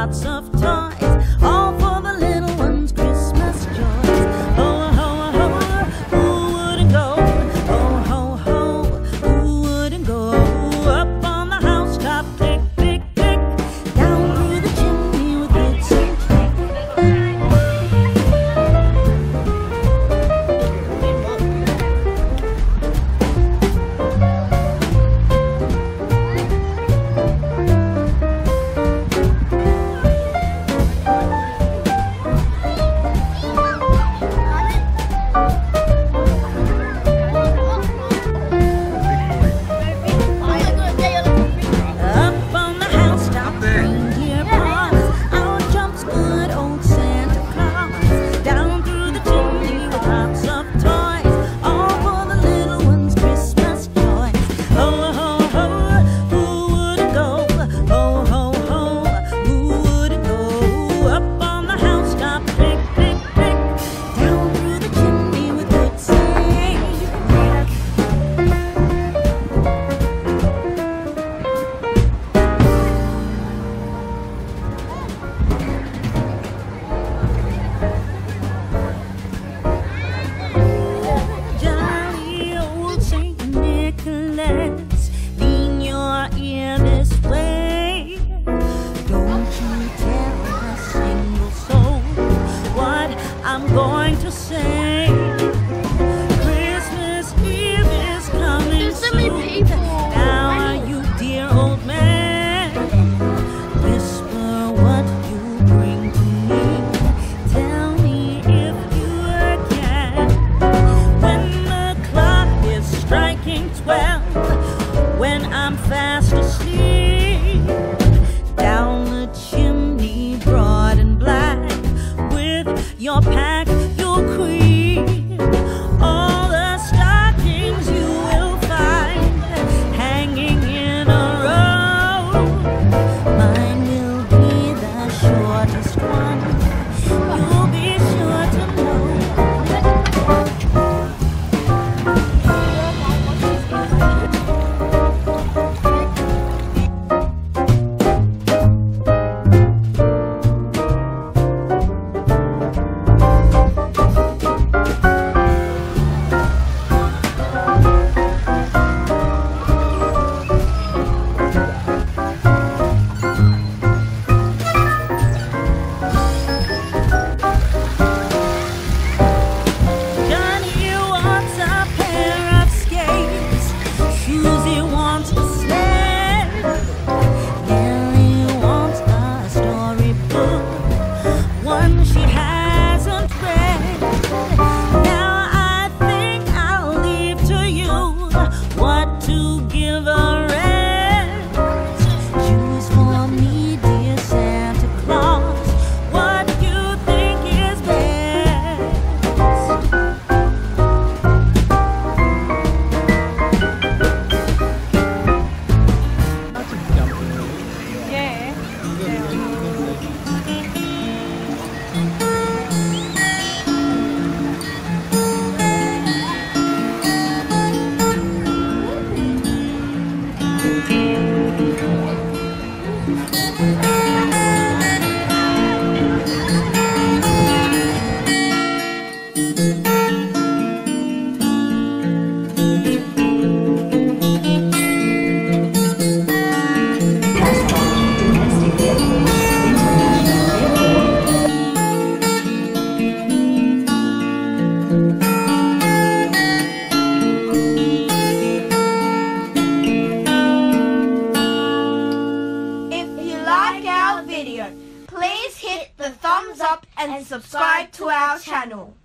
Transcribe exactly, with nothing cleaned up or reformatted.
lots of toys, all for the little ones' Christmas joys. Ho, ho, ho, who wouldn't go? Ho, ho, ho, who wouldn't go? Up on the housetop, click, click, click, down through the chimney with bits and lean your ear this way. Don't you tell a single soul what I'm going to say. Christmas Eve is coming soon. Now you dear old man, whisper what you bring to me. Tell me if you can. When the clock is striking twelve, when I'm fast asleep, down the chimney broad and black, with your pack you'll creep. All the stockings you will find hanging in a row. Mine will be the shortest one, you'll be sure to know. Please hit the thumbs up and subscribe to our channel.